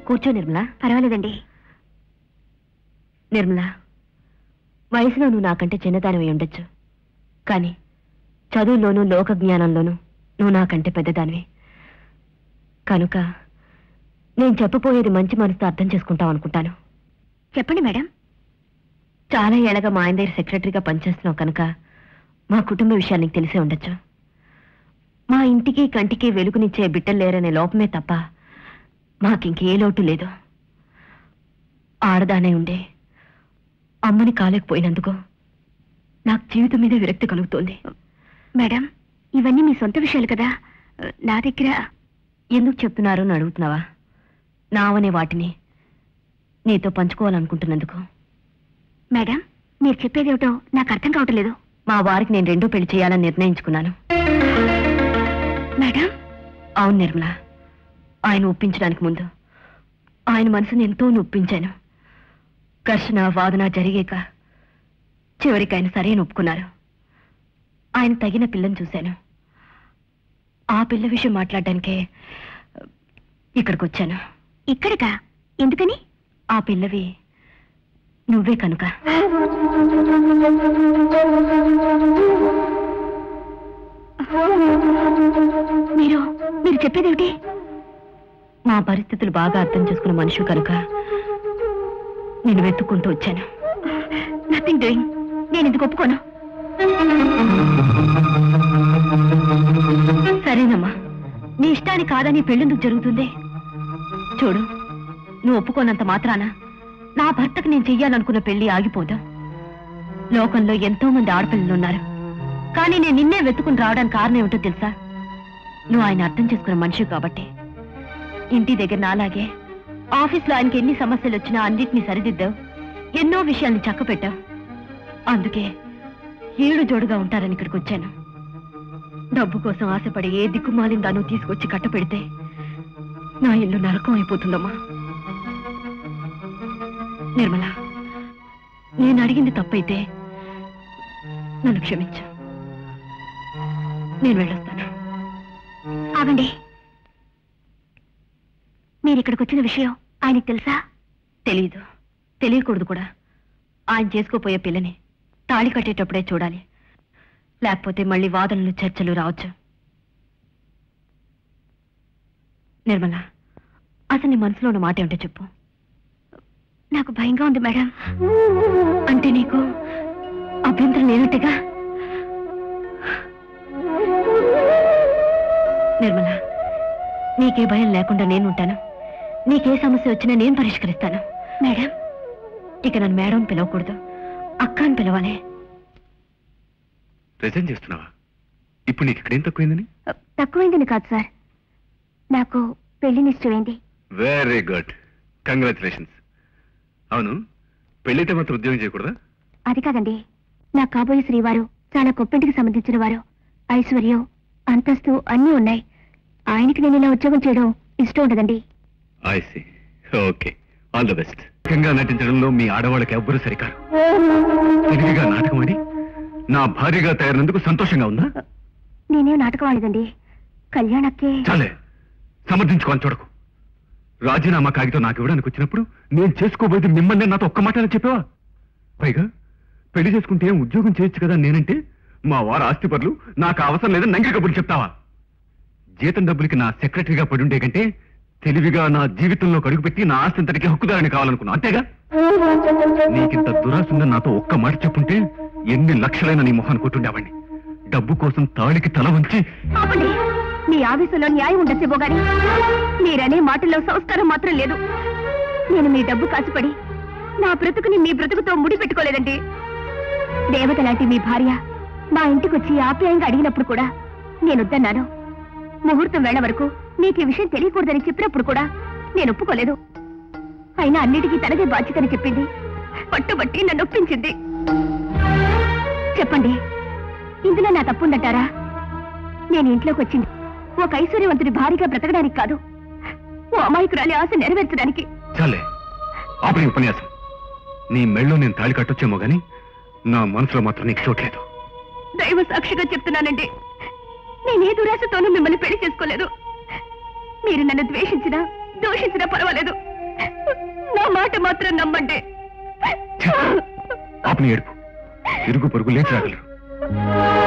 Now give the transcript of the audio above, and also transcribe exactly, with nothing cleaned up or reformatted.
కూర్చో నిర్మలా. పర్వాలేదండి. నిర్మలా, వయసులో నువ్వు నాకంటే చిన్నదానివి ఉండొచ్చు, కానీ చదువుల్లోనూ లోక జ్ఞానంలోనూ నువ్వు నాకంటే పెద్దదానివి. కనుక నేను చెప్పబోయేది మంచి మనసుతో అర్థం చేసుకుంటావు అనుకుంటాను. చెప్పండి మేడం. చాలా ఏళ్ళగా మా ఆయన దగ్గర సెక్రటరీగా పనిచేస్తున్నావు కనుక మా కుటుంబ విషయాలు నీకు తెలిసే ఉండొచ్చు. మా ఇంటికి కంటికి వెలుగునిచ్చే బిడ్డలు లేరనే లోపమే తప్ప మాకింకే లోటు లేదు. ఆడదానే ఉండే అమ్మని కాలేకపోయినందుకు నాకు జీవితం మీద విరక్తి కలుగుతోంది. మేడం, ఇవన్నీ మీ సొంత విషయాలు కదా, నా దగ్గర ఎందుకు చెప్తున్నారు అని అడుగుతున్నావా? నావనే వాటిని నీతో పంచుకోవాలనుకుంటున్నందుకు. మేడం, మీరు చెప్పేదేమిటో నాకు అర్థం కావటం లేదు. మా వారికి నేను రెండో పెళ్లి చేయాలని నిర్ణయించుకున్నాను. మేడం? అవును నిర్మలా, ఆయన ఒప్పించడానికి ముందు ఆయన మనసుని ఎంతో నొప్పించాను. ఘర్షణ వాదన జరిగాక చివరికి ఆయన సరైన ఒప్పుకున్నారు. ఆయన తగిన పిల్లని చూశాను. ఆ పిల్ల విషయం మాట్లాడడానికే ఇక్కడికి వచ్చాను. ఇక్కడికా? ఎందుకని? ఆ పిల్లవి నువ్వే కనుక. మీరు మీరు చెప్పేదేమిటి? మా పరిస్థితులు బాగా అర్థం చేసుకున్న మనిషి కనుక నేను వెతుక్కుంటూ వచ్చాను. Nothing doing. నేను ఎందుకు ఒప్పుకోను? సరేనమ్మా, నీ ఇష్టాన్ని కాదని పెళ్ళెందుకు జరుగుతుంది? చూడు, నువ్వు ఒప్పుకోనంత మాత్రాన నా భర్తకు నేను చెయ్యాలనుకున్న పెళ్లి ఆగిపోదు. లోకంలో ఎంతో మంది ఆడపిల్లలున్నారు, కానీ నేను నిన్నే వెతుకుని రావడానికి కారణం ఏమిటో తెలుసా? నువ్వు ఆయన అర్థం చేసుకున్న మనిషి కాబట్టి. ఇంటి దగ్గర నాలాగే ఆఫీస్లో ఆయనకి ఎన్ని సమస్యలు వచ్చినా అన్నిటినీ సరిదిద్దావు, ఎన్నో విషయాల్ని చక్కపెట్టావు. అందుకే ఏడు జోడుగా ఉంటారని ఇక్కడికి వచ్చాను. డబ్బు కోసం ఆశపడి ఏ దిక్కుమాలిందానూ తీసుకొచ్చి కట్టపెడితే నా ఇల్లు నరకం అయిపోతుందమ్మా. నిర్మల, నేను అడిగింది తప్పైతే నన్ను క్షమించు. నేను వెళ్ళొస్తాను. ఆగండి. మీరు ఇక్కడికి వచ్చిన విషయం ఆయనకు తెలుసా? తెలీదు, తెలియకూడదు కూడా. ఆయన చేసుకోపోయే పిల్లని తాళి కట్టేటప్పుడే చూడాలి, లేకపోతే మళ్ళీ వాదనలు చర్చలు రావచ్చు. నిర్మల, అసలు నీ మనసులో ఉన్న మాట ఏమిటో చెప్పు. నాకు భయంగా ఉంది మేడం. అంటే నీకు అభ్యంతరం లేనట్టుగా? నిర్మల, నీకే భయం లేకుండా నేనుంటాను. నీకే సమస్య వచ్చినా నేను పరిష్కరిస్తాను. మేడం, ఇక నన్ను మేడం పిలవకూడదు, అక్క అని పిలవాలి. రిజైన్ చేస్తున్నావా? ఇప్పుడు నీకు ఇక్కడేం తక్కువైందని? తక్కువైందని కాదు సార్, నాకు పెళ్లి నిశ్చయమైంది. Very good, congratulations. అవును, పెళ్లితే మాత్రం ఉద్యోగం చేయకూడదా? అది కాదండి, నా కాబోయే శ్రీవారు చాలా గొప్పింటికి సంబంధించిన వారు. ఐశ్వర్యం, అంతస్తు అన్నీ ఉన్నాయి. ఆయనకి నేను ఇలా ఉద్యోగం చేయడం ఇష్టం ఉండదండి. I see. Okay, all the best. ముఖ్యంగా నటించడంలో మీ ఆడవాళ్ళకి ఎవ్వరూ సరికారు. తెలివిగా నాటకం ఆడి నా భార్యగా తయారైనందుకు సంతోషంగా ఉందా? నేనే నాటకం ఆడదండి, కళ్యాణక్కే. చాలే, సమర్థించుకోని చూడకు. రాజీనామా కాగితం నాకు ఇవ్వడానికి వచ్చినప్పుడు నేను చేసుకోబోయేది మిమ్మల్ని నాతో ఒక్క మాటనే చెప్పావా? పైగా పెళ్లి చేసుకుంటే ఉద్యోగం చేయొచ్చు కదా నేనంటే మా వారు ఆస్తిపరులు, నాకు అవసరం లేదని నంగి కబుర్లు చెప్తావా? జీతం డబ్బులకి నా సెక్రటరీగా పడుండే కంటే తెలివిగా నా జీవితంలో కడుగుపెట్టి నా ఆస్తింతటికి హక్కుదారని కావాలనుకున్నా, అంతేగా? నీకింత దురాశుందని నాతో ఒక్క మాట చెప్పుంటే ఎన్ని లక్షలైన నీ మొహాన్ని కొట్టుండేవాడిని. డబ్బు కోసం తాళికి తల వంచి. నీ ఆవేశంలో న్యాయం ఉండొచ్చేమో గాని మీరనే మాటల్లో సంస్కారం మాత్రం లేదు. నేను మీ డబ్బు కాసుపడి నా బ్రతుకుని మీ బ్రతుకుతో ముడి పెట్టుకోలేదండి. దేవత లాంటి మీ భార్య మా ఇంటికి వచ్చి ఆప్యాయంగా అడిగినప్పుడు కూడా నేను వద్దన్నాను. ముహూర్తం వేళ వరకు నీకు ఈ విషయం తెలియకూడదని చెప్పినప్పుడు కూడా నేను ఒప్పుకోలేదు. అయినా అన్నిటికీ తనదే బాధ్యతని చెప్పింది, పట్టుబట్టి నన్ను ఒప్పించింది. చెప్పండి, ఇందులో నా తప్పుందంటారా? నేను ఇంట్లోకి వచ్చింది ఒక ఐశ్వర్యవంతుడి భారీగా బ్రతకడానికి కాదు, ఓ అమాయకురాలి ఆశ నెరవేర్చడానికి. చాలే, ఆపని ఉపన్యాసం. నీ మెళ్ళో నేను తాళి కట్టొచ్చేమో గాని నా మనసులో మాత్రం నీకు చోట్లేదు. దైవ సాక్షిగా చెప్తున్నానండి, నేనే దురాశతోనూ మిమ్మల్ని పెళ్లి చేసుకోలేదు. మీరు నన్ను ద్వేషించినా దూషించినా పర్వాలేదు, నా మాట మాత్రం నమ్మండి. ఆపని ఏడుపు. ఇరుగు పొరుగు లేచి రాగలరు.